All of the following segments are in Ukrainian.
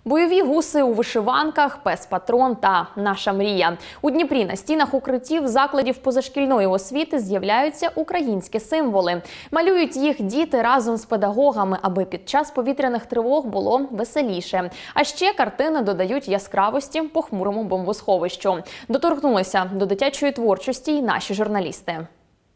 Бойові гуси у вишиванках, пес-патрон та наша мрія. У Дніпрі на стінах укриттів закладів позашкільної освіти з'являються українські символи. Малюють їх діти разом з педагогами, аби під час повітряних тривог було веселіше. А ще картини додають яскравості похмурому бомбосховищу. Доторкнулися до дитячої творчості й наші журналісти.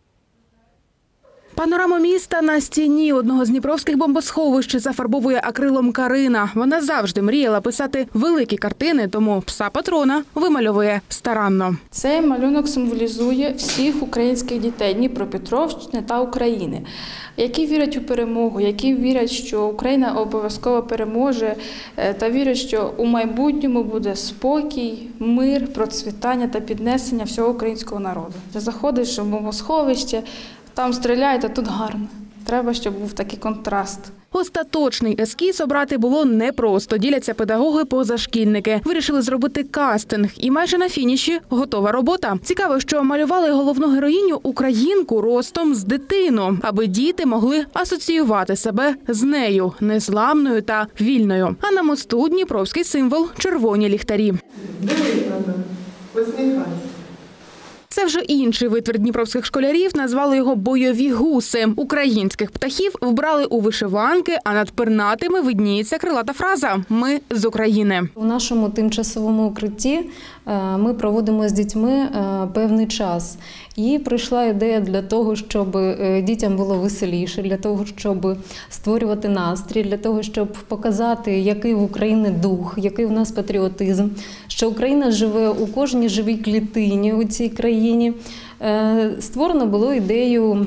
Панораму міста на стіні одного з дніпровських бомбосховищ зафарбовує акрилом Карина. Вона завжди мріяла писати великі картини, тому пса-патрона вимальовує старанно. Цей малюнок символізує всіх українських дітей Дніпропетровщини та України, які вірять у перемогу, які вірять, що Україна обов'язково переможе, та вірять, що у майбутньому буде спокій, мир, процвітання та піднесення всього українського народу. Заходиш в бомбосховище, там стріляють, а тут гарно. Треба, щоб був такий контраст. Остаточний ескіз обрати було непросто, діляться педагоги-позашкільники. Вирішили зробити кастинг, і майже на фініші готова робота. Цікаво, що малювали головну героїню – українку ростом з дитину, аби діти могли асоціювати себе з нею, незламною та вільною. А на мосту дніпровський символ – червоні ліхтарі. Дивись на мене, посміхайся. Це вже інший витвір дніпровських школярів, назвали його «бойові гуси». Українських птахів вбрали у вишиванки, а над пернатими видніється крилата фраза «Ми з України». У нашому тимчасовому укритті ми проводимо з дітьми певний час. І прийшла ідея для того, щоб дітям було веселіше, для того, щоб створювати настрій, для того, щоб показати, який в Україні дух, який у нас патріотизм, що Україна живе у кожній живій клітині у цій країні. Створено було ідею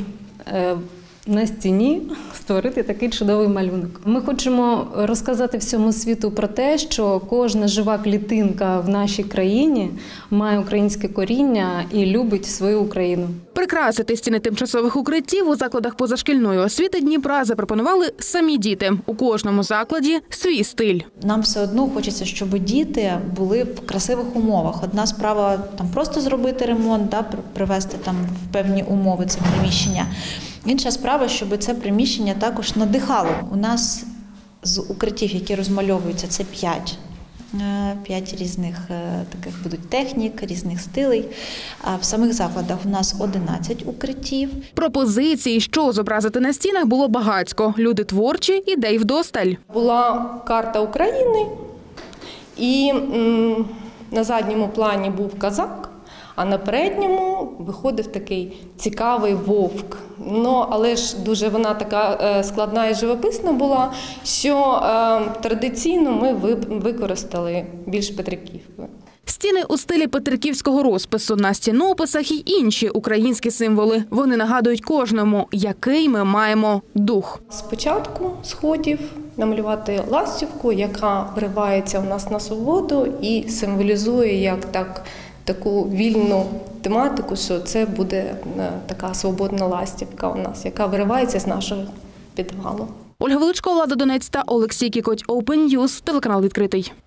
на стіні створити такий чудовий малюнок. Ми хочемо розказати всьому світу про те, що кожна жива клітинка в нашій країні має українське коріння і любить свою Україну. Прикрасити стіни тимчасових укриттів у закладах позашкільної освіти Дніпра запропонували самі діти. У кожному закладі свій стиль. Нам все одно хочеться, щоб діти були в красивих умовах. Одна справа там просто зробити ремонт, привести там в певні умови це приміщення. Інша справа, щоб це приміщення також надихало. У нас з укриттів, які розмальовуються, це 5 різних таких будуть технік, різних стилей. А в самих закладах у нас 11 укриттів. Пропозицій, що зобразити на стінах, було багатько. Люди творчі, ідей вдосталь. Була карта України, і на задньому плані був козак, а на передньому виходив такий цікавий вовк. Але ж дуже вона така складна і живописна була, що традиційно ми використали більш Петриківку. Стіни у стилі петриківського розпису, на стінописах і інші українські символи. Вони нагадують кожному, який ми маємо дух. Спочатку сходів намалювати ластівку, яка виривається у нас на свободу і символізує таку вільну тематику, що це буде така свободна ластівка у нас, яка виривається з нашого підвалу. Ольга Величко, Влада Донець та Олексій Кікоть. Open News, телеканал «Відкритий».